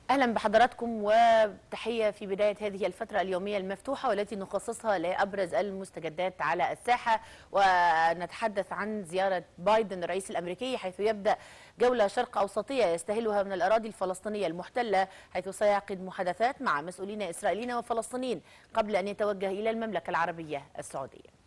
أهلا بحضراتكم وتحية في بداية هذه الفترة اليومية المفتوحة والتي نخصصها لأبرز المستجدات على الساحة، ونتحدث عن زيارة بايدن الرئيس الأمريكي، حيث يبدأ جولة شرق أوسطية يستهلها من الأراضي الفلسطينية المحتلة، حيث سيعقد محادثات مع مسؤولين إسرائيليين وفلسطينيين قبل أن يتوجه إلى المملكة العربية السعودية.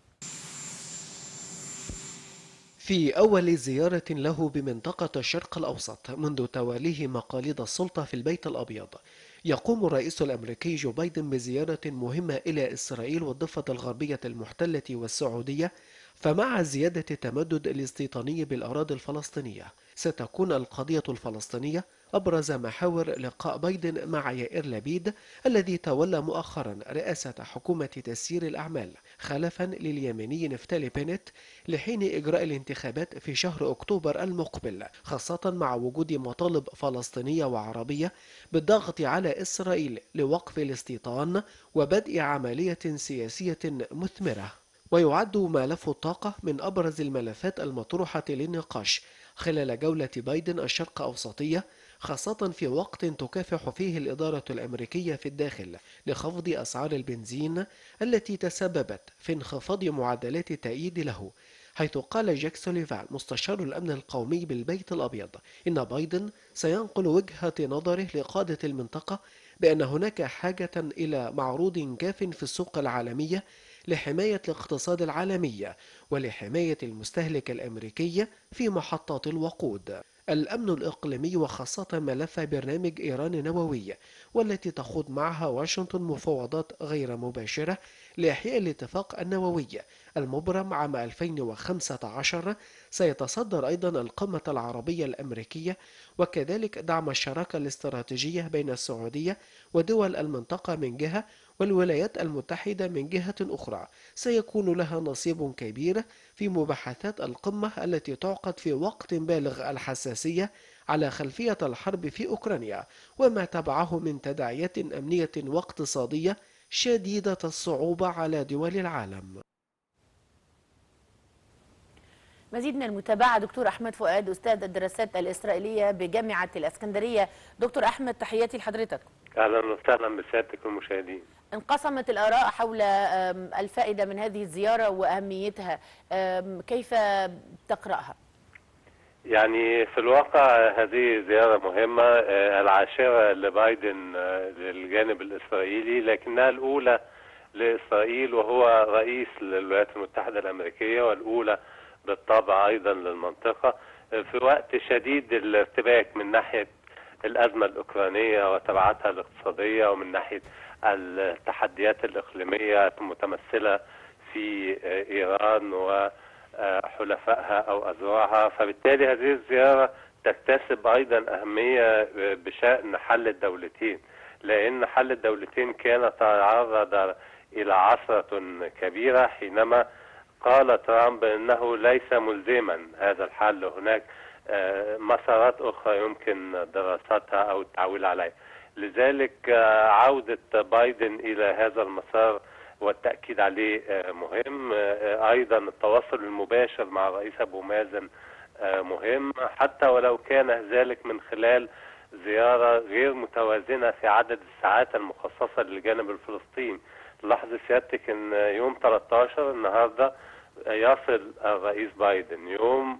في أول زيارة له بمنطقة الشرق الأوسط منذ توليه مقاليد السلطة في البيت الأبيض، يقوم الرئيس الأمريكي جو بايدن بزيارة مهمة إلى إسرائيل والضفة الغربية المحتلة والسعودية. فمع زيادة التمدد الاستيطاني بالأراضي الفلسطينية، ستكون القضية الفلسطينية أبرز محاور لقاء بايدن مع يائير لبيد، الذي تولى مؤخرا رئاسة حكومة تسيير الأعمال خلفا لليميني نفتالي بينيت لحين إجراء الانتخابات في شهر أكتوبر المقبل، خاصة مع وجود مطالب فلسطينية وعربية بالضغط على إسرائيل لوقف الاستيطان وبدء عملية سياسية مثمرة. ويعد ملف الطاقة من أبرز الملفات المطروحة للنقاش خلال جولة بايدن الشرق أوسطية، خاصة في وقت تكافح فيه الإدارة الأمريكية في الداخل لخفض أسعار البنزين التي تسببت في انخفاض معدلات التأييد له، حيث قال جاك سوليفان مستشار الأمن القومي بالبيت الأبيض إن بايدن سينقل وجهة نظره لقادة المنطقة بأن هناك حاجة إلى معروض كاف في السوق العالمية لحماية الاقتصاد العالمي ولحماية المستهلك الأمريكي في محطات الوقود. الأمن الإقليمي وخاصة ملف برنامج إيران نووي، والتي تخوض معها واشنطن مفاوضات غير مباشرة لإحياء الاتفاق النووي المبرم عام 2015، سيتصدر أيضا القمة العربية الأمريكية، وكذلك دعم الشراكة الاستراتيجية بين السعودية ودول المنطقة من جهة والولايات المتحدة من جهة أخرى. سيكون لها نصيب كبير في مباحثات القمة التي تعقد في وقت بالغ الحساسية على خلفية الحرب في أوكرانيا وما تبعه من تداعيات أمنية واقتصادية شديدة الصعوبة على دول العالم. مزيد من المتابعة دكتور أحمد فؤاد، أستاذ الدراسات الإسرائيلية بجامعة الإسكندرية. دكتور أحمد، تحياتي لحضرتك. اهلا وسهلا بسيادتك والمشاهدين. انقسمت الآراء حول الفائدة من هذه الزيارة وأهميتها، كيف تقرأها؟ يعني في الواقع هذه زيارة مهمة، العاشرة لبايدن للجانب الإسرائيلي، لكنها الأولى لإسرائيل وهو رئيس للولايات المتحدة الأمريكية، والأولى بالطبع أيضا للمنطقة في وقت شديد الارتباك من ناحية الأزمة الأوكرانية وتبعاتها الاقتصادية، ومن ناحية التحديات الإقليمية المتمثلة في إيران وحلفائها أو أذرعها. فبالتالي هذه الزيارة تكتسب أيضا أهمية بشأن حل الدولتين، لأن حل الدولتين كان تعرض إلى عثرة كبيرة حينما قال ترامب أنه ليس ملزما هذا الحل، هناك مسارات أخرى يمكن دراستها أو التعويل عليها. لذلك عودة بايدن إلى هذا المسار والتأكيد عليه مهم. أيضا التواصل المباشر مع الرئيس أبو مازن مهم، حتى ولو كان ذلك من خلال زيارة غير متوازنة في عدد الساعات المخصصة للجانب الفلسطيني. لاحظ سيادتك أن يوم 13 النهاردة يصل الرئيس بايدن، يوم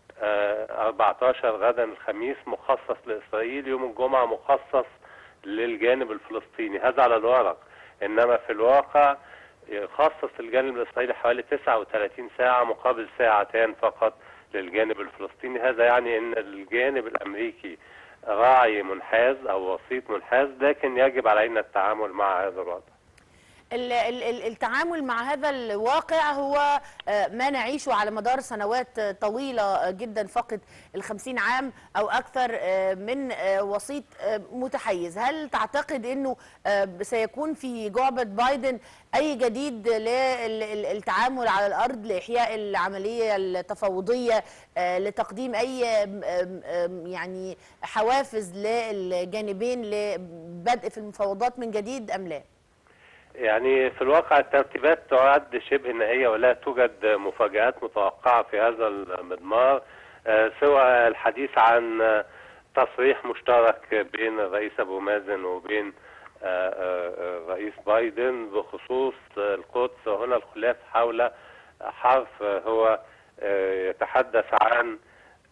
14 غدا الخميس مخصص لإسرائيل، يوم الجمعة مخصص للجانب الفلسطيني. هذا على الورق، إنما في الواقع يخصص الجانب الإسرائيلي حوالي 39 ساعة مقابل ساعتين فقط للجانب الفلسطيني. هذا يعني أن الجانب الأمريكي راعي منحاز أو وسيط منحاز، لكن يجب علينا التعامل مع هذا الوضع. التعامل مع هذا الواقع هو ما نعيشه على مدار سنوات طويلة جدا، فقط 50 عام أو أكثر من وسيط متحيز. هل تعتقد أنه سيكون في جعبة بايدن أي جديد للتعامل على الأرض لإحياء العملية التفاوضية، لتقديم أي يعني حوافز للجانبين لبدء في المفاوضات من جديد أم لا؟ يعني في الواقع الترتيبات تعد شبه نهائية ولا توجد مفاجآت متوقعة في هذا المضمار، سوى الحديث عن تصريح مشترك بين الرئيس أبو مازن وبين الرئيس بايدن بخصوص القدس. وهنا الخلاف حول حرف هو يتحدث عن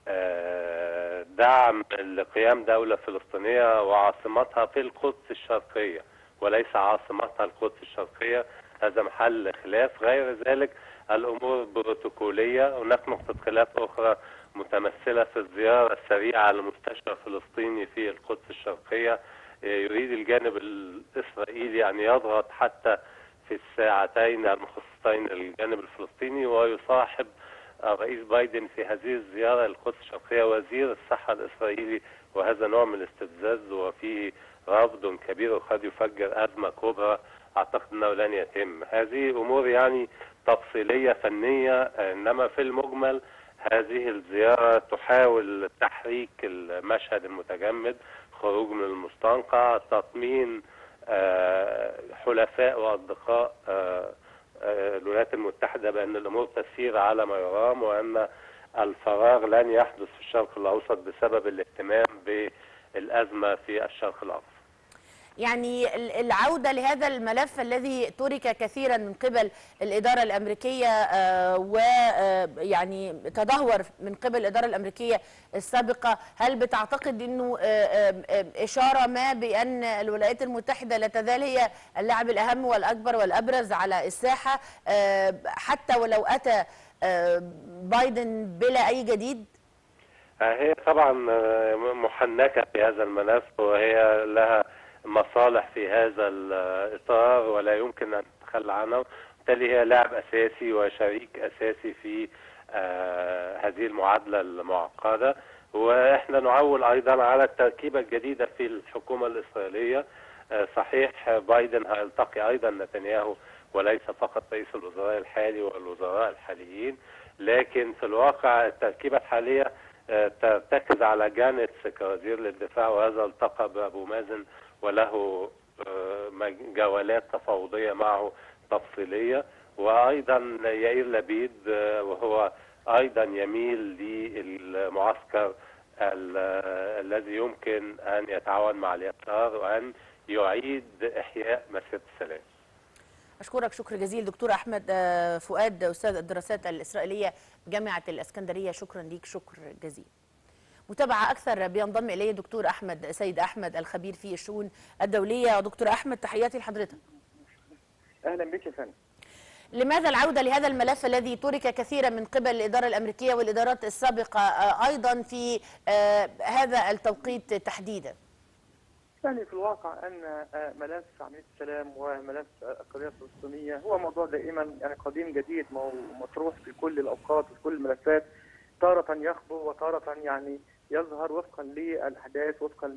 دعم لقيام دولة فلسطينية وعاصمتها في القدس الشرقية وليس عاصمتها القدس الشرقية. هذا محل خلاف. غير ذلك الأمور بروتوكولية. هناك نقطة خلاف أخرى متمثلة في الزيارة السريعة لمستشفى فلسطيني في القدس الشرقية. يريد الجانب الإسرائيلي أن يضغط حتى في الساعتين المخصصتين للجانب الفلسطيني، ويصاحب الرئيس بايدن في هذه الزيارة للقدس الشرقية وزير الصحة الإسرائيلي، وهذا نوع من الاستفزاز وفيه رفض كبير وقد يفجر أزمة كبرى. أعتقد أنه لن يتم. هذه أمور يعني تفصيلية فنية، إنما في المجمل هذه الزيارة تحاول تحريك المشهد المتجمد، خروج من المستنقع، تطمين حلفاء وأصدقاء الولايات المتحدة بأن الأمور تسير على ما يرام، وأن الفراغ لن يحدث في الشرق الأوسط بسبب الاهتمام بالأزمة في الشرق الأوسط. يعني العودة لهذا الملف الذي ترك كثيرا من قبل الإدارة الأمريكية ويعني تدهور من قبل الإدارة الأمريكية السابقة، هل بتعتقد أنه إشارة ما بأن الولايات المتحدة لا تزال هي اللاعب الأهم والأكبر والأبرز على الساحة حتى ولو أتى بايدن بلا أي جديد؟ هي طبعا محنكة في هذا الملف، وهي لها مصالح في هذا الإطار ولا يمكن أن تتخلى عنها. بالتالي هي لاعب أساسي وشريك أساسي في هذه المعادلة المعقدة. وإحنا نعول أيضا على التركيبة الجديدة في الحكومة الإسرائيلية. صحيح بايدن هيلتقي أيضا نتنياهو وليس فقط رئيس الوزراء الحالي والوزراء الحاليين، لكن في الواقع التركيبة الحالية ترتكز على جانيتس كوزير للدفاع، وهذا التقى بأبو مازن وله جولات تفاوضية معه تفصيلية. وأيضا يائير لبيد وهو أيضا يميل للمعسكر الذي يمكن أن يتعاون مع اليسار وأن يعيد إحياء مسيرة السلام. أشكرك شكر جزيل دكتور أحمد فؤاد، أستاذ الدراسات الإسرائيلية جامعة الإسكندرية. شكرا ليك شكر جزيل. متابعة أكثر بينضم إليه دكتور أحمد سيد أحمد الخبير في الشؤون الدولية. دكتور أحمد تحياتي لحضرتك. أهلا بك يا فندم. لماذا العودة لهذا الملف الذي ترك كثيرا من قبل الإدارة الأمريكية والإدارات السابقة أيضا في هذا التوقيت تحديدا؟ يعني في الواقع أن ملف عملية السلام وملف القضية الفلسطينية هو موضوع دائما يعني قديم جديد مطروح في كل الأوقات وفي كل الملفات، تارة يخبو وتارة يعني يظهر وفقا للأحداث وفقا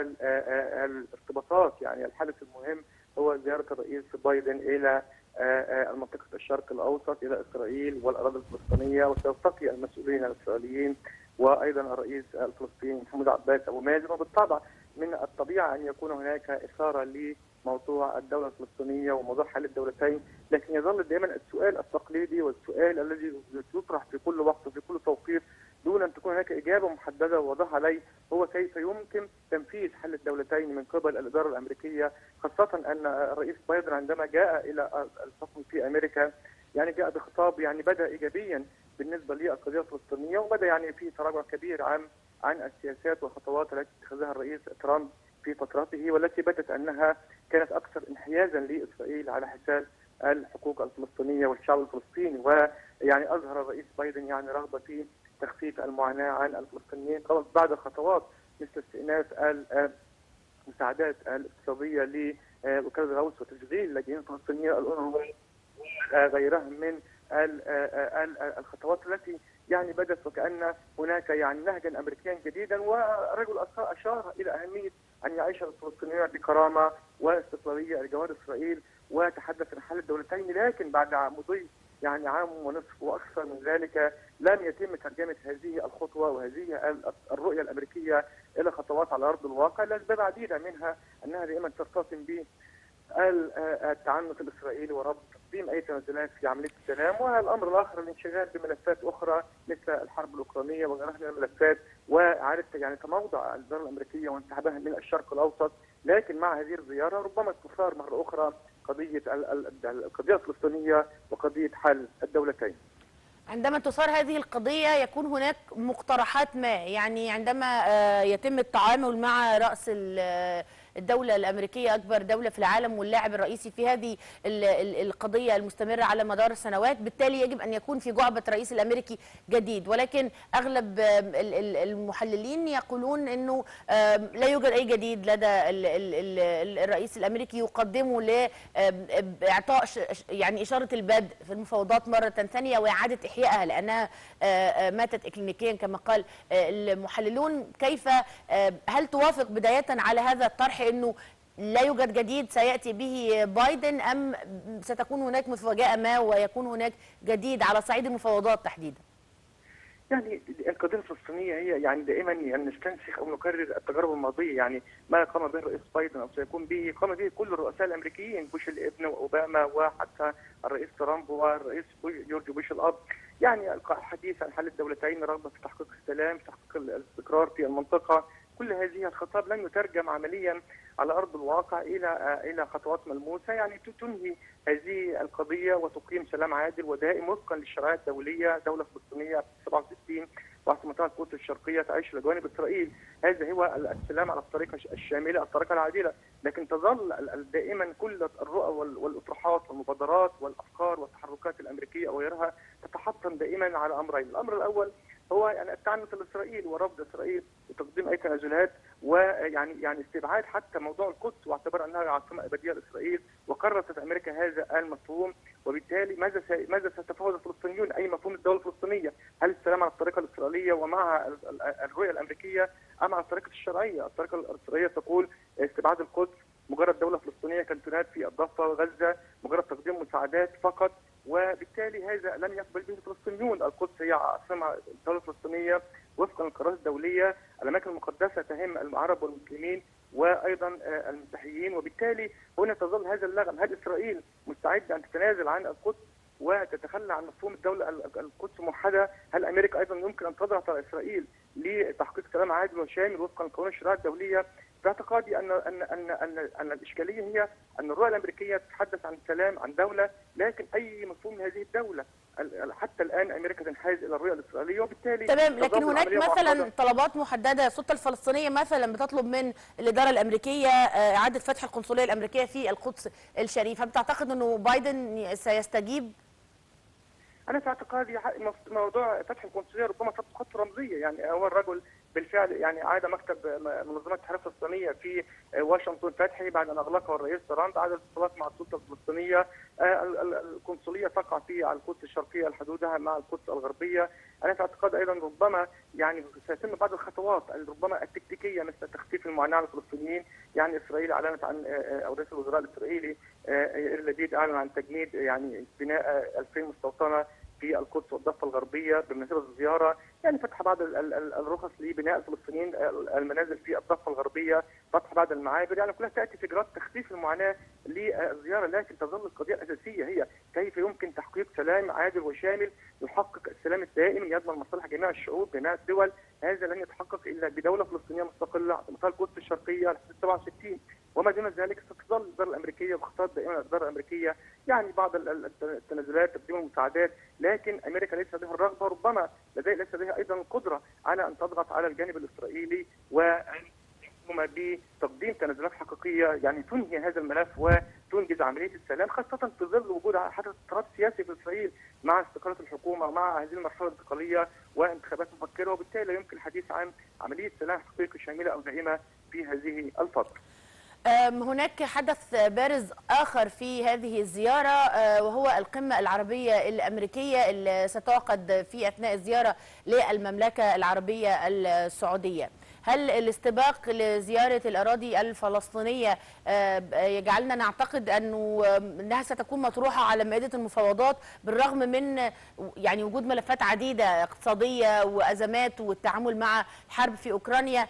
للارتباطات. يعني الحدث المهم هو زيارة الرئيس بايدن إلى منطقة الشرق الأوسط إلى إسرائيل والأراضي الفلسطينية، وسيلتقي المسؤولين الإسرائيليين وأيضا الرئيس الفلسطيني محمود عباس أبو مازن. وبالطبع من الطبيعي أن يكون هناك إثارة لموضوع الدولة الفلسطينية وموضوع حل الدولتين، لكن يظل دائما السؤال التقليدي والسؤال الذي يطرح في كل وقت وفي كل توقيت دون أن تكون هناك إجابة محددة وواضحة عليه، هو كيف يمكن تنفيذ حل الدولتين من قبل الإدارة الأمريكية، خاصة أن الرئيس بايدن عندما جاء إلى الحكم في أمريكا يعني جاء بخطاب يعني بدأ إيجابيا بالنسبة للقضية الفلسطينية، وبدأ يعني في تراجع كبير عن السياسات والخطوات التي اتخذها الرئيس ترامب في فترته، والتي بدت أنها كانت أكثر انحيازا لإسرائيل على حساب الحقوق الفلسطينية والشعب الفلسطيني. ويعني أظهر الرئيس بايدن يعني رغبة في تخفيف المعاناة عن الفلسطينيين بعد خطوات مثل استئناف المساعدات الاقتصادية لوكالة الغوث وتشغيل اللاجئين الفلسطينيين الأونروا وغيرها من الخطوات التي يعني بدت وكأن هناك يعني نهجا أمريكيا جديدا. ورجل أشار إلى أهمية أن يعيش الفلسطينيون بكرامة واستقلالية لجوار إسرائيل، وتحدث عن حل الدولتين، لكن بعد مضي يعني عام ونصف وأكثر من ذلك لم يتم ترجمة هذه الخطوة وهذه الرؤية الأمريكية إلى خطوات على أرض الواقع لأسباب عديدة، منها أنها دائما ترتطم بالتعنت الإسرائيلي وربط تقديم اي تنازلات في عمليه السلام. والامر الاخر الانشغال بملفات اخرى مثل الحرب الاوكرانيه وغيرها من الملفات، واعاده يعني تموضع الاداره الامريكيه وانسحابها من الشرق الاوسط. لكن مع هذه الزياره ربما تثار مره اخرى قضيه القضيه الفلسطينيه وقضيه حل الدولتين. عندما تثار هذه القضية يكون هناك مقترحات ما، يعني عندما يتم التعامل مع رأس الدولة الأمريكية أكبر دولة في العالم واللاعب الرئيسي في هذه القضية المستمرة على مدار السنوات، بالتالي يجب أن يكون في جعبة الرئيس الأمريكي جديد. ولكن أغلب المحللين يقولون أنه لا يوجد أي جديد لدى الرئيس الأمريكي يقدمه لإعطاء يعني إشارة البدء في المفاوضات مرة ثانية وإعادة إحيائها لأنها ماتت إكلينيكيا كما قال المحللون. كيف هل توافق بداية على هذا الطرح أنه لا يوجد جديد سيأتي به بايدن، أم ستكون هناك مفاجأة ما ويكون هناك جديد على صعيد المفاوضات تحديدا؟ يعني القضيه الفلسطينيه هي يعني دائما يعني نستنسخ او نكرر التجارب الماضيه. يعني ما قام به الرئيس بايدن او سيكون به قام به كل الرؤساء الامريكيين، بوش الابن واوباما وحتى الرئيس ترامب والرئيس جورج بوش الاب. يعني الحديث عن حل الدولتين، رغبه في تحقيق السلام، في تحقيق الاستقرار في المنطقه، كل هذه الخطاب لن يترجم عمليا على ارض الواقع الى خطوات ملموسه يعني تنهي هذه القضيه وتقيم سلام عادل ودائم وفقا للشرائع الدوليه. دوله فلسطينيه 67 وعاصمتها القدس الشرقيه تعيش الى جانب اسرائيل، هذا هو السلام على الطريقه الشامله، الطريقه العادله. لكن تظل دائما كل الرؤى والاطروحات والمبادرات والافكار والتحركات الامريكيه وغيرها تتحطم دائما على امرين. الامر الاول هو يعني التعنت الاسرائيلي ورفض اسرائيل وتقديم اي تنازلات، ويعني استبعاد حتى موضوع القدس واعتبار انها عاصمه ابديه لاسرائيل، وكرست امريكا هذا المفهوم. وبالتالي ماذا ستفوز الفلسطينيون؟ اي مفهوم الدوله الفلسطينيه؟ هل السلام على الطريقه الاسرائيليه ومع الرؤيه الامريكيه ام على الطريقه الشرعيه؟ الطريقه الاسرائيليه تقول استبعاد القدس، مجرد دوله فلسطينيه كانتونات في الضفه وغزه، مجرد تقديم مساعدات فقط، وبالتالي هذا لن يقبل به الفلسطينيون. القدس هي عاصمه الدوله الفلسطينيه وفقا للقرارات الدوليه، الاماكن المقدسه تهم العرب والمسلمين وايضا المسيحيين، وبالتالي هنا تظل هذا اللغم. هل اسرائيل مستعده ان تتنازل عن القدس وتتخلى عن مفهوم الدوله القدس موحده؟ هل امريكا ايضا يمكن ان تضغط على اسرائيل لتحقيق سلام عادل وشامل وفقا لقانون الشريعه الدوليه؟ باعتقادي ان الاشكاليه هي ان الرؤيه الامريكيه تتحدث عن السلام، عن دوله، لكن اي مفهوم من هذه الدوله حتى الان امريكا تنحاز الى الرؤيه الاسرائيليه، وبالتالي تمام. لكن هناك مثلا طلبات محدده، السلطه الفلسطينيه مثلا بتطلب من الاداره الامريكيه اعاده فتح القنصليه الامريكيه في القدس الشريف. هل تعتقد انه بايدن سيستجيب؟ انا في اعتقادي موضوع فتح القنصليه ربما خطوه رمزيه. يعني هو الرجل بالفعل يعني عاد مكتب منظمه التحرير الفلسطينيه في واشنطن فتحي بعد ان اغلقه الرئيس ترامب، عاد الاتصالات مع السلطه الفلسطينيه. القنصليه تقع على القدس الشرقيه حدودها مع القدس الغربيه. انا في اعتقاد ايضا ربما يعني سيتم بعض الخطوات ربما التكتيكيه مثل تخفيف المعاناه على الفلسطينيين. يعني اسرائيل اعلنت عن او رئيس الوزراء الاسرائيلي يائير لبيد اعلن عن تجنيد يعني بناء 2000 مستوطنه في القدس والضفه الغربيه بمناسبه الزياره، يعني فتح بعض الرخص لبناء الفلسطينيين المنازل في الضفه الغربيه، فتح بعض المعابر، يعني كلها تاتي في اجراءات تخفيف المعاناه للزياره. لكن تظل القضيه الاساسيه هي كيف يمكن تحقيق سلام عادل وشامل يحقق السلام الدائم يضمن مصالح جميع الشعوب جميع الدول. هذا لن يتحقق الا بدوله فلسطينيه مستقله عاصمتها القدس الشرقيه لحد 67. وما دون ذلك ستظل الاداره الامريكيه باخطاء دائما الاداره الامريكيه، يعني بعض التنازلات، تقديم المساعدات، لكن امريكا ليس لديها الرغبه، ربما ليس لديها ايضا القدره على ان تضغط على الجانب الاسرائيلي وان تقوم بتقديم تنازلات حقيقيه يعني تنهي هذا الملف وتنجز عمليه السلام، خاصه في ظل وجود حدث اضطراب سياسي في اسرائيل مع استقاله الحكومه ومع هذه المرحله الانتقاليه وانتخابات مبكره، وبالتالي لا يمكن الحديث عن عمليه سلام حقيقي شامله او دائمه في هذه الفتره. هناك حدث بارز آخر في هذه الزيارة وهو القمة العربية الأمريكية اللي ستعقد في أثناء الزيارة للمملكة العربية السعودية. هل الاستباق لزيارة الأراضي الفلسطينية يجعلنا نعتقد أنها ستكون مطروحة على مائدة المفاوضات بالرغم من يعني وجود ملفات عديدة اقتصادية وأزمات والتعامل مع الحرب في أوكرانيا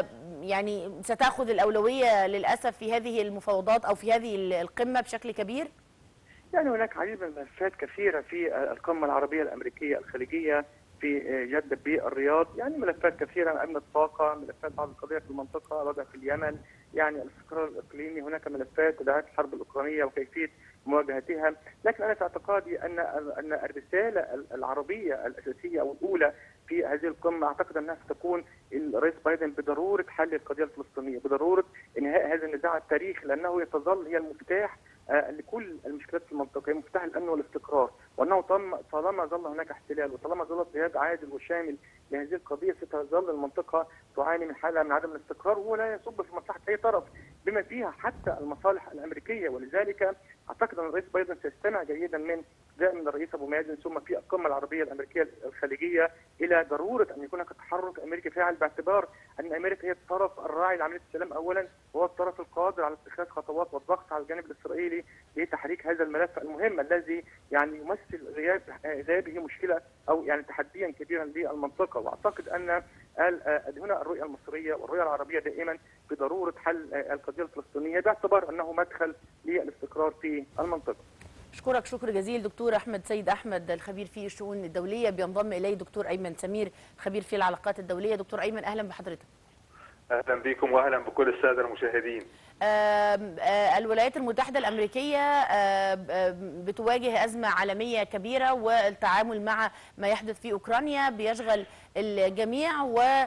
يعني ستأخذ الأولوية للأسف في هذه المفاوضات أو في هذه القمة بشكل كبير؟ يعني هناك عديد من الملفات كثيرة في القمة العربية الأمريكية الخليجية في جدة بالرياض، يعني ملفات كثيرة، أمن الطاقة، ملفات بعض القضايا في المنطقة، الوضع في اليمن، يعني الاستقرار الإقليمي، هناك ملفات دعاية الحرب الأوكرانية وكيفية مواجهتها. لكن أنا في اعتقادي أن الرسالة العربية الأساسية أو الأولى في هذه القمة أعتقد أنها ستكون الرئيس بايدن بضرورة حل القضية الفلسطينية، بضرورة إنهاء هذا النزاع التاريخي، لأنه يتظل هي المفتاح لكل المشكلات في المنطقه، هي مفتاح الامن والاستقرار، وانه طالما ظل هناك احتلال وطالما ظل غياب عادل وشامل لهذه القضيه ستظل المنطقه تعاني من حاله من عدم الاستقرار، وهو لا يصب في مصلحه اي طرف بما فيها حتى المصالح الامريكيه. ولذلك اعتقد ان الرئيس بايدن سيستمع جيدا من الرئيس ابو مازن ثم في القمه العربيه الامريكيه الخليجيه الى ضروره ان يكون هناك تحرك امريكي فاعل، باعتبار ان امريكا هي الطرف الراعي لعمليه السلام اولا، وهو الطرف القادر على اتخاذ خطوات والضغط على الجانب الاسرائيلي لتحريك هذا الملف المهم الذي يعني يمثل غيابه مشكله او يعني تحديا كبيرا للمنطقه. واعتقد ان هنا الرؤيه المصريه والرؤيه العربيه دائما بضروره حل القضيه الفلسطينيه باعتبار انه مدخل للاستقرار في المنطقه. أشكرك شكر جزيل دكتور أحمد سيد أحمد الخبير في الشؤون الدولية. بينضم إليه دكتور أيمن سمير خبير في العلاقات الدولية. دكتور أيمن أهلا بحضرتك. أهلا بكم وأهلا بكل السادة المشاهدين. الولايات المتحدة الأمريكية بتواجه أزمة عالمية كبيرة، والتعامل مع ما يحدث في أوكرانيا بيشغل الجميع،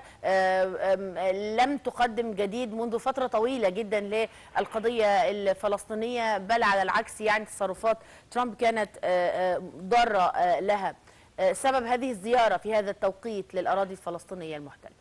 ولم تقدم جديد منذ فترة طويلة جدا للقضية الفلسطينية، بل على العكس يعني تصرفات ترامب كانت ضارة لها. سبب هذه الزيارة في هذا التوقيت للأراضي الفلسطينية المحتلة؟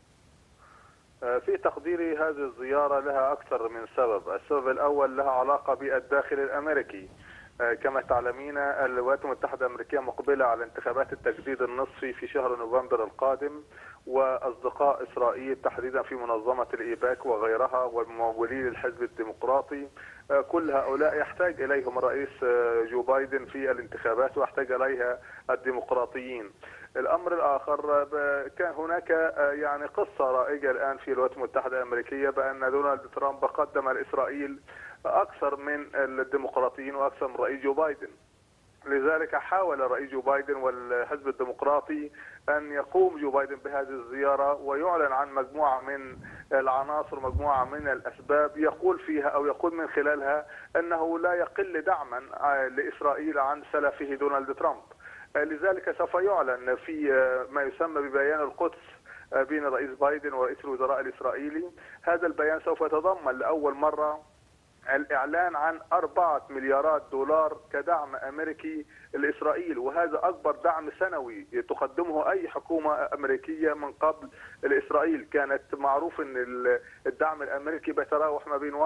في تقديري هذه الزيارة لها أكثر من سبب. السبب الأول لها علاقة بالداخل الأمريكي. كما تعلمين الولايات المتحدة الأمريكية مقبلة على انتخابات التجديد النصفي في شهر نوفمبر القادم، وأصدقاء إسرائيل تحديدا في منظمة الإيباك وغيرها والممولين للحزب الديمقراطي، كل هؤلاء يحتاج إليهم الرئيس جو بايدن في الانتخابات ويحتاج إليها الديمقراطيين. الأمر الآخر، كان هناك يعني قصة رائجة الآن في الولايات المتحدة الأمريكية بأن دونالد ترامب قدم لإسرائيل أكثر من الديمقراطيين وأكثر من رئيس جو بايدن. لذلك حاول الرئيس جو بايدن والحزب الديمقراطي أن يقوم جو بايدن بهذه الزيارة ويعلن عن مجموعة من العناصر، مجموعة من الأسباب يقول فيها أو يقول من خلالها أنه لا يقل دعما لإسرائيل عن سلفه دونالد ترامب. لذلك سوف يعلن في ما يسمى ببيان القدس بين الرئيس بايدن ورئيس الوزراء الإسرائيلي. هذا البيان سوف يتضمن لأول مرة الإعلان عن 4 مليارات دولار كدعم أمريكي لإسرائيل، وهذا أكبر دعم سنوي تقدمه أي حكومة أمريكية من قبل لإسرائيل. كانت معروف أن الدعم الأمريكي بيتراوح ما بين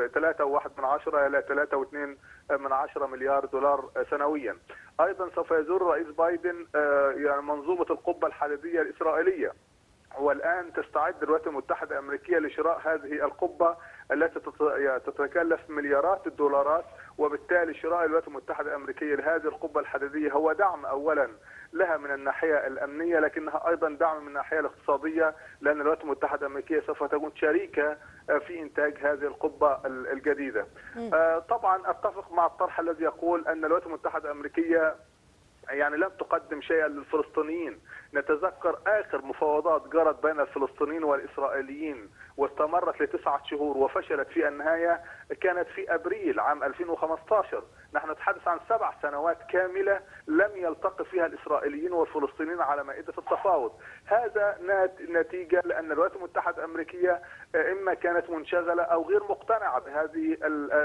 3.1 إلى 3.2 مليار دولار سنويا. أيضا سوف يزور الرئيس بايدن يعني منظومة القبة الحديدية الإسرائيلية، والآن تستعد الولايات المتحدة الأمريكية لشراء هذه القبة التي تتكلف مليارات الدولارات، وبالتالي شراء الولايات المتحدة الأمريكية لهذه القبة الحديدية هو دعم أولا لها من الناحية الأمنية، لكنها أيضا دعم من الناحية الاقتصادية، لأن الولايات المتحدة الأمريكية سوف تكون شريكة في إنتاج هذه القبة الجديدة. طبعا أتفق مع الطرح الذي يقول أن الولايات المتحدة الأمريكية يعني لم تقدم شيئا للفلسطينيين. نتذكر آخر مفاوضات جرت بين الفلسطينيين والإسرائيليين واستمرت ل9 شهور وفشلت في النهاية، كانت في أبريل عام 2015. نحن نتحدث عن 7 سنوات كاملة لم يلتقي فيها الإسرائيليين والفلسطينيين على مائدة التفاوض. هذا نتيجة لأن الولايات المتحدة الأمريكية إما كانت منشغلة أو غير مقتنعة بهذه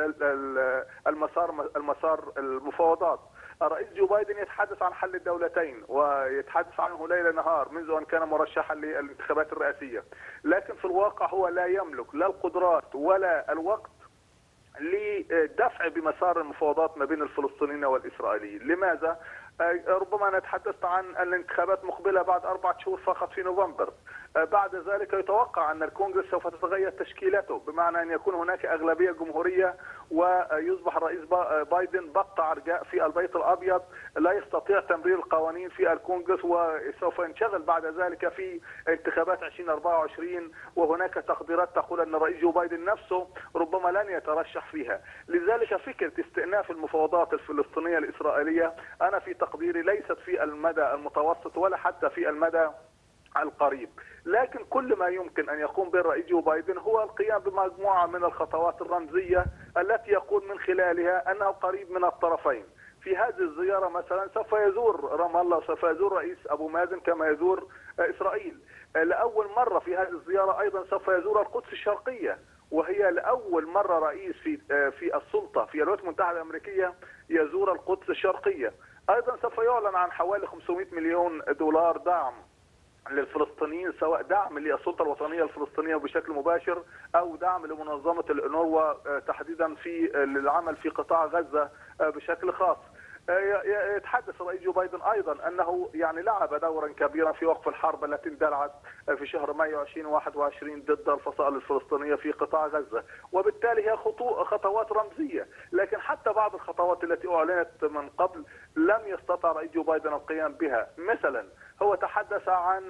المسار المفاوضات. الرئيس جو بايدن يتحدث عن حل الدولتين ويتحدث عنه ليل نهار منذ أن كان مرشحا للانتخابات الرئاسية، لكن في الواقع هو لا يملك لا القدرات ولا الوقت لدفع بمسار المفاوضات ما بين الفلسطينيين والإسرائيليين. لماذا؟ ربما نتحدث عن الانتخابات مقبلة بعد 4 شهور فقط في نوفمبر. بعد ذلك يتوقع أن الكونغرس سوف تتغير تشكيلته، بمعنى أن يكون هناك أغلبية جمهورية ويصبح الرئيس بايدن بط عرجاء في البيت الأبيض، لا يستطيع تمرير القوانين في الكونغرس، وسوف ينشغل بعد ذلك في انتخابات 2024. وهناك تقديرات تقول أن الرئيس جو بايدن نفسه ربما لن يترشح فيها. لذلك فكرة استئناف المفاوضات الفلسطينية الإسرائيلية أنا في تقديري ليست في المدى المتوسط ولا حتى في المدى القريب، لكن كل ما يمكن أن يقوم به الرئيس جو بايدن هو القيام بمجموعة من الخطوات الرمزية التي يقول من خلالها أنه قريب من الطرفين. في هذه الزيارة مثلا سوف يزور رام الله وسوف يزور رئيس أبو مازن كما يزور إسرائيل. لأول مرة في هذه الزيارة أيضا سوف يزور القدس الشرقية، وهي لأول مرة رئيس في السلطة في الولايات المتحدة الأمريكية يزور القدس الشرقية. أيضا سوف يعلن عن حوالي 500 مليون دولار دعم للفلسطينيين، سواء دعم للسلطة الوطنية الفلسطينية بشكل مباشر أو دعم لمنظمة الأونروا تحديدا في العمل في قطاع غزة بشكل خاص. يتحدث الرئيس جو بايدن ايضا انه يعني لعب دورا كبيرا في وقف الحرب التي اندلعت في شهر مايو 2021 ضد الفصائل الفلسطينيه في قطاع غزه، وبالتالي هي خطوات رمزيه، لكن حتى بعض الخطوات التي اعلنت من قبل لم يستطع الرئيس جو بايدن القيام بها. مثلا هو تحدث عن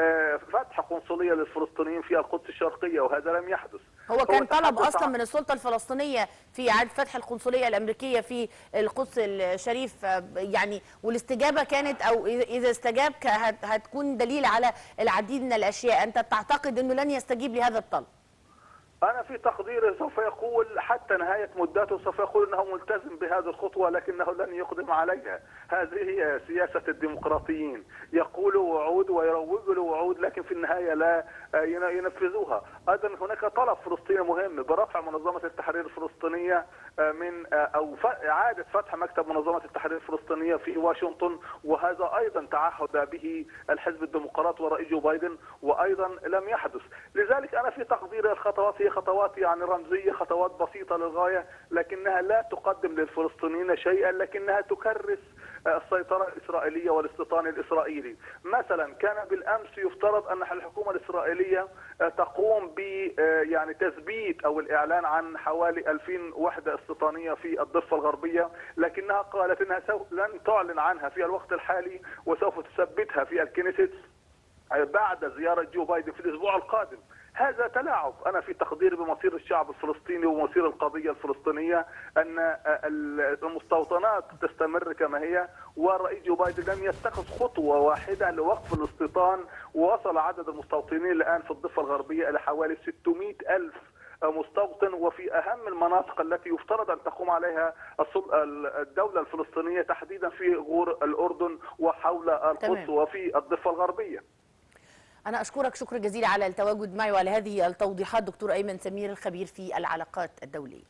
فتح قنصليه للفلسطينيين في القدس الشرقيه، وهذا لم يحدث. هو كان طلب اصلا من السلطه الفلسطينيه في اعاده فتح القنصليه الامريكيه في القدس الشريف، يعني والاستجابه كانت، او اذا استجاب هتكون دليل على العديد من الاشياء. انت تعتقد انه لن يستجيب لهذا الطلب؟ أنا في تقديري سوف يقول حتى نهاية مدته، سوف يقول أنه ملتزم بهذه الخطوة لكنه لن يقدم عليها. هذه هي سياسة الديمقراطيين، يقولوا وعود ويروجوا لوعود لكن في النهاية لا ينفذوها. أيضا هناك طلب فلسطيني مهم برفع منظمة التحرير الفلسطينية من أو إعادة فتح مكتب منظمة التحرير الفلسطينية في واشنطن، وهذا أيضا تعهد به الحزب الديمقراطي والرئيس جو بايدن وأيضا لم يحدث. لذلك أنا في تقدير الخطوات هي خطوات يعني رمزية، خطوات بسيطة للغاية، لكنها لا تقدم للفلسطينيين شيئا، لكنها تكرس السيطرة الإسرائيلية والاستيطان الإسرائيلي. مثلا كان بالأمس يفترض أن الحكومة الإسرائيلية تقوم ب يعني تثبيت أو الإعلان عن حوالي 2000 وحدة استيطانية في الضفة الغربية، لكنها قالت أنها لن تعلن عنها في الوقت الحالي وسوف تثبتها في الكنيست بعد زيارة جو بايدن في الأسبوع القادم. هذا تلاعب أنا في تقديري بمصير الشعب الفلسطيني ومصير القضية الفلسطينية، أن المستوطنات تستمر كما هي، والرئيس جو بايدن لم يتخذ خطوة واحدة لوقف الاستيطان، ووصل عدد المستوطنين الآن في الضفة الغربية إلى حوالي 600,000 مستوطن، وفي أهم المناطق التي يفترض أن تقوم عليها الدولة الفلسطينية تحديدا في غور الأردن وحول القدس وفي الضفة الغربية. أنا أشكرك شكرا جزيلا على التواجد معي وعلى هذه التوضيحات دكتور أيمن سمير الخبير في العلاقات الدولية.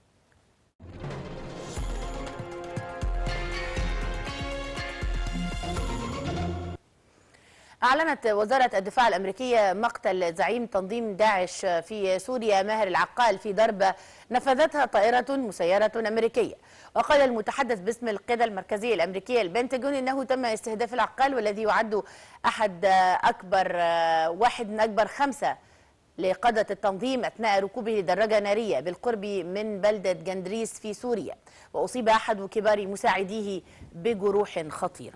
أعلنت وزارة الدفاع الأمريكية مقتل زعيم تنظيم داعش في سوريا ماهر العقال في ضربة نفذتها طائرة مسيرة أمريكية. وقال المتحدث باسم القيادة المركزية الأمريكية البنتاغون إنه تم استهداف العقال، والذي يعد واحد من أكبر 5 لقادة التنظيم أثناء ركوبه لدراجة نارية بالقرب من بلدة جندريس في سوريا، وأصيب أحد كبار مساعديه بجروح خطيرة.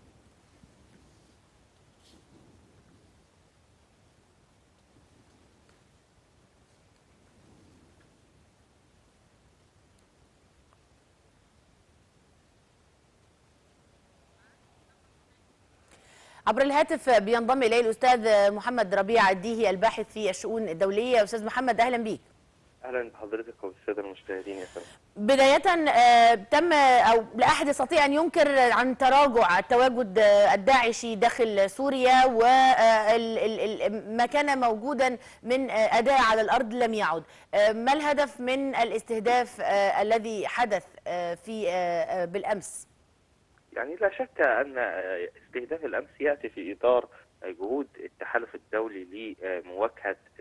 عبر الهاتف بينضم إليه الأستاذ محمد ربيع الديهي الباحث في الشؤون الدولية. أستاذ محمد أهلا بيك. اهلا بحضرتك وبالساده المشاهدين يا فندم. بداية تم او لا احد يستطيع ان ينكر عن تراجع التواجد الداعشي داخل سوريا، وما كان موجودا من اداء على الارض لم يعد. ما الهدف من الاستهداف الذي حدث في بالامس؟ يعني لا شك ان استهداف الامس ياتي في اطار جهود التحالف الدولي لمواجهه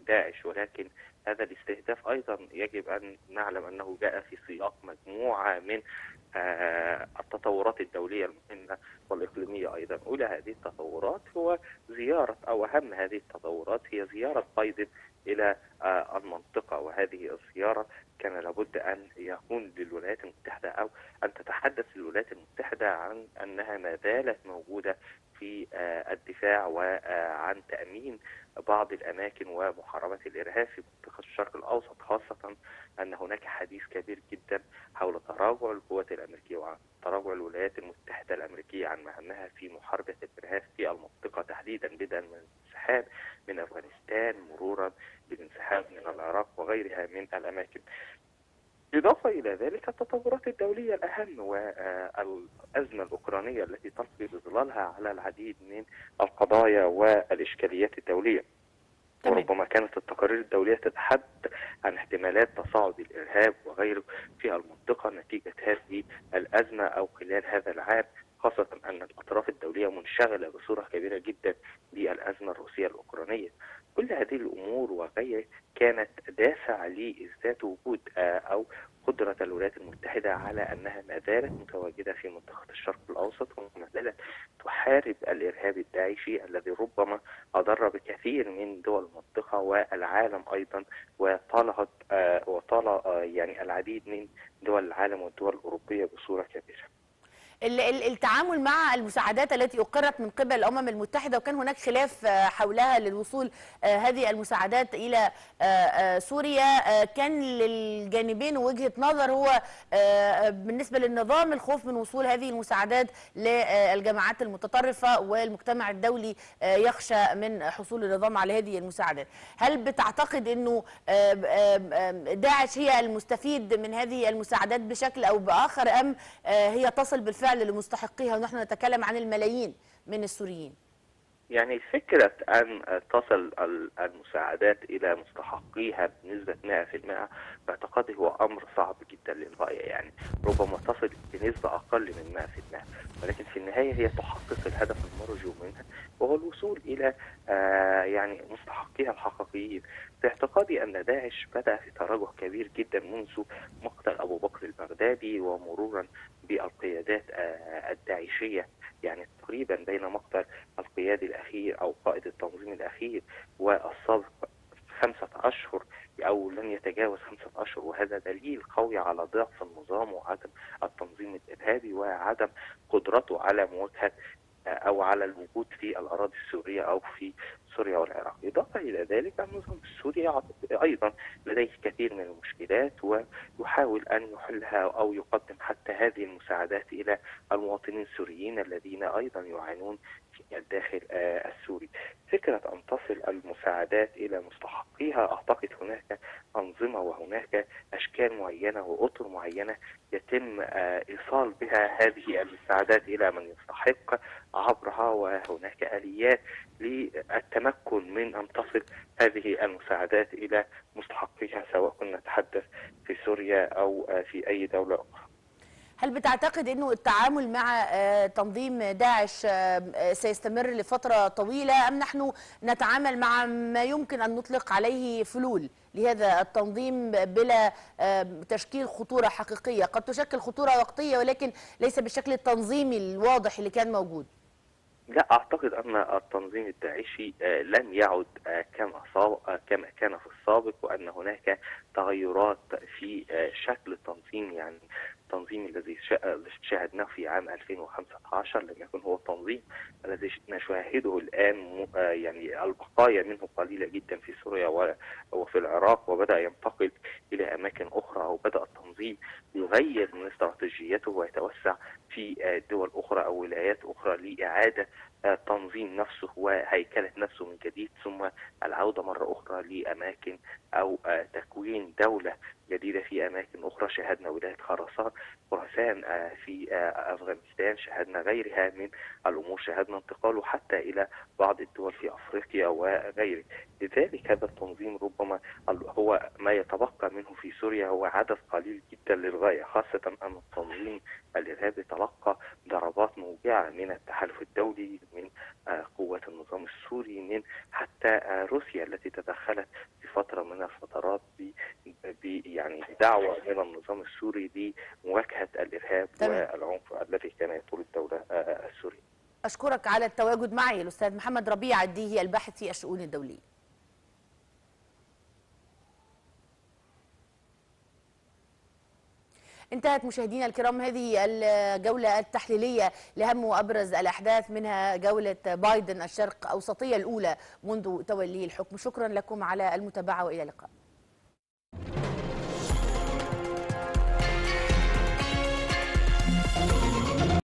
داعش، ولكن هذا الاستهداف أيضا يجب أن نعلم أنه جاء في سياق مجموعة من التطورات الدولية المهمة والإقليمية أيضا. أولى هذه التطورات هو زيارة، أو أهم هذه التطورات هي زيارة بايدن إلى المنطقة، وهذه الزيارة كان لابد أن يكون للولايات المتحدة، أو أن تتحدث الولايات المتحدة عن أنها ما زالت موجودة في الدفاع وعن تأمين بعض الأماكن ومحاربة الإرهاب في منطقة الشرق الأوسط، خاصة أن هناك حديث كبير جدا حول تراجع القوات الأمريكية وعن تراجع الولايات المتحدة الأمريكية عن مهامها في محاربة الإرهاب في المنطقة تحديدا، بدءا من الانسحاب من أفغانستان مرورا بالانسحاب من العراق وغيرها من الأماكن. إضافة إلى ذلك التطورات الدولية الأهم والأزمة الأوكرانية التي تلقي بظلالها على العديد من القضايا والإشكاليات الدولية. تمام. وربما كانت التقارير الدولية تتحدث عن احتمالات تصاعد الإرهاب وغيره في المنطقة نتيجة هذه الأزمة أو خلال هذا العام، خاصة أن الأطراف الدولية منشغلة بصورة كبيرة جدا بالأزمة الروسية الأوكرانية. كل هذه الأمور وغيرها كانت دافع لإثبات وجود أو قدرة الولايات المتحدة على أنها ما زالت متواجدة في منطقة الشرق الأوسط، وما زالت تحارب الإرهاب الداعشي الذي ربما أضر بكثير من دول المنطقة والعالم أيضا، وطال يعني العديد من دول العالم والدول الأوروبية بصورة كبيرة. التعامل مع المساعدات التي أقرت من قبل الأمم المتحدة، وكان هناك خلاف حولها للوصول هذه المساعدات إلى سوريا، كان للجانبين وجهة نظر. هو بالنسبة للنظام الخوف من وصول هذه المساعدات للجماعات المتطرفة، والمجتمع الدولي يخشى من حصول النظام على هذه المساعدات. هل بتعتقد أنه داعش هي المستفيد من هذه المساعدات بشكل أو بآخر، أم هي تصل بالفعل لمستحقيها ونحن نتكلم عن الملايين من السوريين؟ يعني فكرة أن تصل المساعدات إلى مستحقيها بنسبة 100% باعتقادي هو أمر صعب جدا للغاية. يعني ربما تصل بنسبة أقل من 100%، ولكن في النهاية هي تحقق الهدف المرجو منها، وهو الوصول إلى يعني مستحقيها الحقيقيين. في اعتقادي أن داعش بدأ في تراجع كبير جدا منذ مقتل أبو بكر البغدادي ومرورا بالقيادات الداعشية، يعني تقريبا بين مقتل القيادي الأخير أو قائد التنظيم الأخير والسابق 5 أشهر أو لن يتجاوز 5 أشهر، وهذا دليل قوي على ضعف النظام وعدم التنظيم الإرهابي وعدم قدرته على مواجهة أو على الوجود في الأراضي السورية أو في سوريا والعراق. إضافة إلى ذلك النظام السوري أيضا لديه كثير من المشكلات ويحاول أن يحلها أو يقدم حتى هذه المساعدات إلى المواطنين السوريين الذين أيضا يعانون في الداخل السوري. فكرة أن تصل المساعدات إلى مستحقيها، أعتقد هناك أنظمة وهناك أشكال معينة وأطر معينة يتم إيصال بها هذه المساعدات إلى من يستحق عبرها، وهناك آليات للتمكن من أن تصل هذه المساعدات إلى مستحقيها، سواء كنا نتحدث في سوريا أو في أي دولة أخرى. هل بتعتقد أنه التعامل مع تنظيم داعش سيستمر لفترة طويلة، أم نحن نتعامل مع ما يمكن أن نطلق عليه فلول لهذا التنظيم بلا تشكيل خطورة حقيقية؟ قد تشكل خطورة وقتية ولكن ليس بالشكل التنظيمي الواضح اللي كان موجود. لا أعتقد أن التنظيم الداعشي لن يعد كما كان في السابق، وأن هناك تغيرات في شكل التنظيم. يعني التنظيم الذي شاهدناه في عام 2015 لم يكن هو التنظيم الذي نشاهده الآن، يعني البقايا منه قليلة جدا في سوريا وفي العراق، وبدأ ينتقل إلى أماكن أخرى، أو بدأ التنظيم يغير من استراتيجيته ويتوسع في دول أخرى أو ولايات أخرى لإعادة تنظيم نفسه وهيكلة نفسه من جديد، ثم العودة مرة أخرى لأماكن أو تكوين دولة جديدة في أماكن أخرى. شاهدنا ولاية خراسان في أفغانستان، شاهدنا غيرها من الأمور، شاهدنا انتقاله حتى إلى بعض الدول في أفريقيا وغيره. لذلك هذا التنظيم ربما هو ما يتبقى منه في سوريا هو عدد قليل جدا للغاية، خاصة أن التنظيم الإرهابي تلقى ضربات موجعة من التحالف الدولي، من قوات النظام السوري، من حتى روسيا التي تدخلت السوري لمواجهة الإرهاب والعنف الذي كان يطول الدولة السورية. أشكرك على التواجد معي الأستاذ محمد ربيع الديهي الباحث في الشؤون الدولية. انتهت مشاهدينا الكرام هذه الجولة التحليلية لأهم وأبرز الأحداث، منها جولة بايدن الشرق أوسطية الأولى منذ توليه الحكم. شكرا لكم على المتابعة وإلى اللقاء.